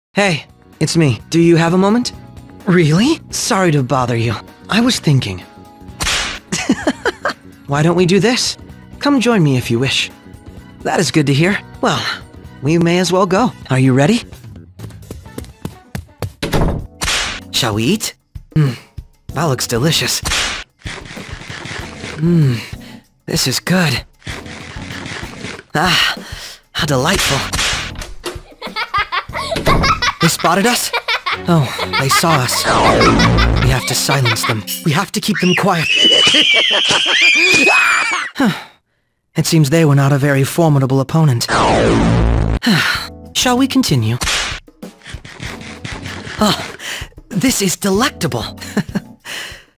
Hey, it's me. Do you have a moment? Really? Sorry to bother you. I was thinking. Why don't we do this? Come join me if you wish. That is good to hear. Well, we may as well go. Are you ready? Shall we eat? That looks delicious. This is good. Ah, how delightful. They spotted us? Oh, they saw us. We have to silence them. We have to keep them quiet. It seems they were not a very formidable opponent. Shall we continue? Oh, this is delectable.